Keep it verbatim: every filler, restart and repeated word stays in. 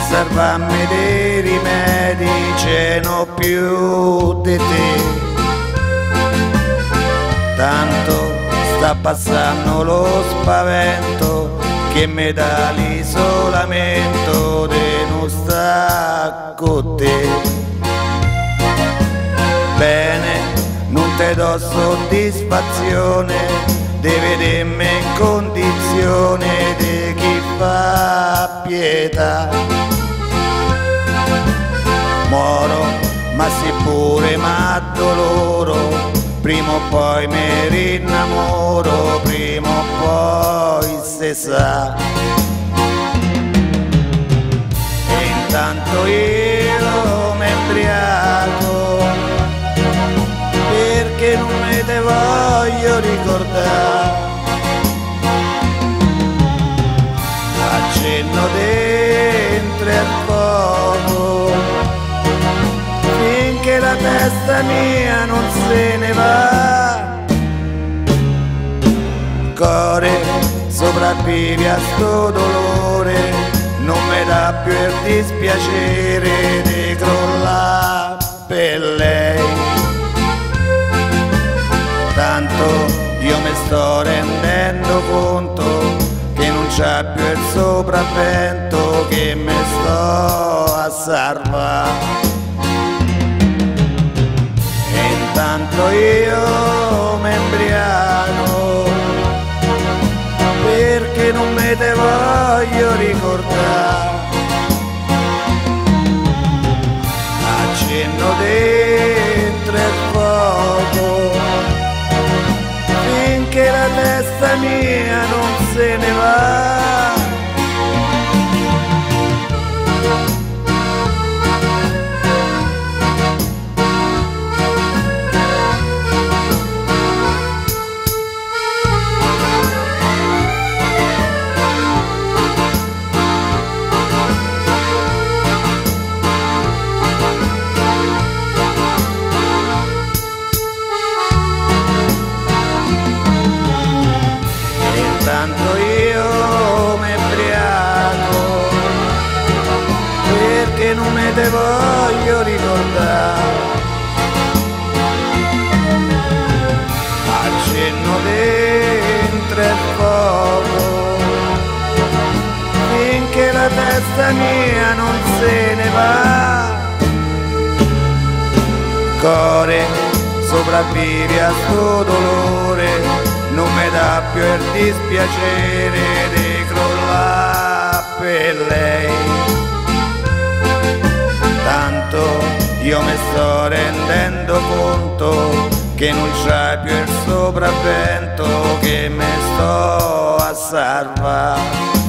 salvarmi dei rimedi, ce n'ho più di te. Tanto sta passando lo spavento che mi dà l'isolamento di non sta con te. Bene, non te do soddisfazione di vedermi in condizione di chi fa pietà. Moro, ma sì pure ma doloro, prima o poi mi rinnamoro, prima o poi se sa. E intanto io mi embriaco, perché non me te voglio ricordare. Accenno dentro al fuoco, finché la testa mia non se ne va. Core, sopravvivi a sto dolore, non mi dà più il dispiacere di crollare per lei. Tanto io mi sto rendendo conto che non c'è più il sopravvento, che mi sto a salvare. E intanto io mi embriaco, perché non me te voglio ricordare. Accenno dentro il fuoco, finché la testa mia non se ne va. Tanto io mi embriaco, perché non me te voglio ricordare. Accenno dentro il fuoco, finché la testa mia non se ne va. Core, sopravvivi a sto dolore, non mi dà più il dispiacere di crollare per lei. Tanto io mi sto rendendo conto che non c'è più il sopravvento, che mi sto a salvare.